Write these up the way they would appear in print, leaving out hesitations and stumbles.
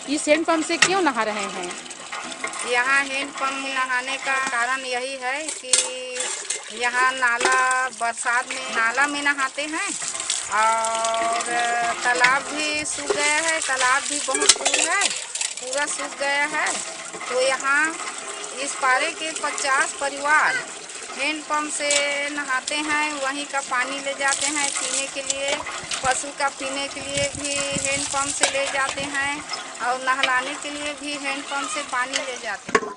इस हैंडपंप से क्यों नहा रहे हैं? यहाँ हैंडपंप में नहाने का कारण यही है कि यहाँ नाला, बरसात में नाला में नहाते हैं और तालाब भी सूख गया है। तालाब भी बहुत दूर है, पूरा सूख गया है। तो यहाँ इस पारे के 50 परिवार हैंडपंप से नहाते हैं। वहीं का पानी ले जाते हैं पीने के लिए, पशु का पीने के लिए भी हैंडपंप से ले जाते हैं और नहलाने के लिए भी हैंडपंप से पानी ले जाते हैं।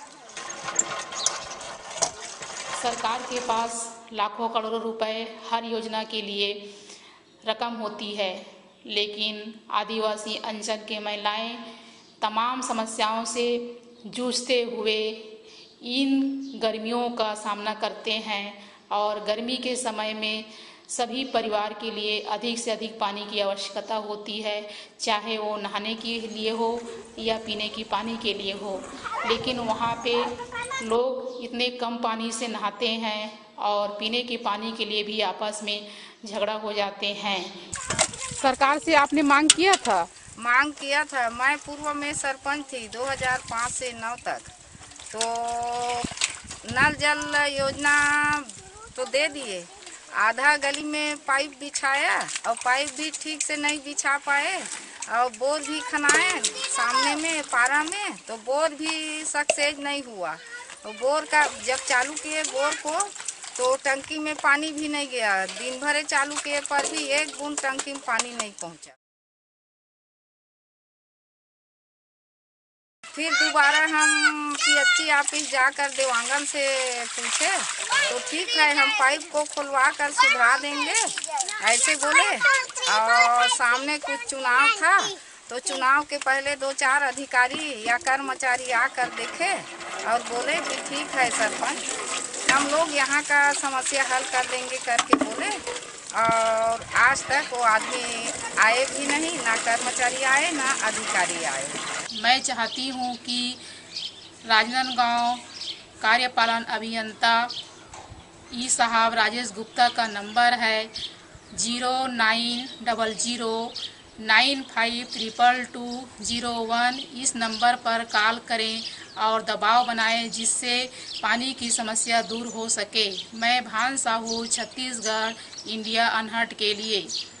सरकार के पास लाखों करोड़ों रुपए हर योजना के लिए रकम होती है, लेकिन आदिवासी अंचल के महिलाएं तमाम समस्याओं से जूझते हुए इन गर्मियों का सामना करते हैं और गर्मी के समय में सभी परिवार के लिए अधिक से अधिक पानी की आवश्यकता होती है, चाहे वो नहाने के लिए हो या पीने की पानी के लिए हो। लेकिन वहाँ पे लोग इतने कम पानी से नहाते हैं और पीने के पानी के लिए भी आपस में झगड़ा हो जाते हैं। सरकार से आपने मांग किया था? मांग किया था। मैं पूर्व में सरपंच थी 2005 से 9 तक। तो नल जल योजना तो दे दिए, आधा गली में पाइप बिछाया और पाइप भी ठीक से नहीं बिछा पाए और बोर भी खनाए सामने में पारा में, तो बोर भी सक्सेस नहीं हुआ। तो बोर का जब चालू किए बोर को तो टंकी में पानी भी नहीं गया। दिन भर चालू किए पर भी एक बूंद टंकी में पानी नहीं पहुंचा। फिर दोबारा हम पीएचई ऑफिस जाकर देवांगन से पूछे तो ठीक है, हम पाइप को खुलवा कर सुधरा देंगे ऐसे बोले। और सामने कुछ चुनाव था तो चुनाव के पहले 2-4 अधिकारी या कर्मचारी आकर देखे और बोले कि ठीक है सरपंच, हम लोग यहाँ का समस्या हल कर देंगे करके बोले। और आज तक वो आदमी आए भी नहीं, ना कर्मचारी आए ना अधिकारी आए। मैं चाहती हूँ कि राजनांदगांव कार्यपालन अभियंता ई साहब राजेश गुप्ता का नंबर है 0900952201। इस नंबर पर कॉल करें और दबाव बनाएं जिससे पानी की समस्या दूर हो सके। मैं भान साहू, छत्तीसगढ़, इंडिया अनहट के लिए।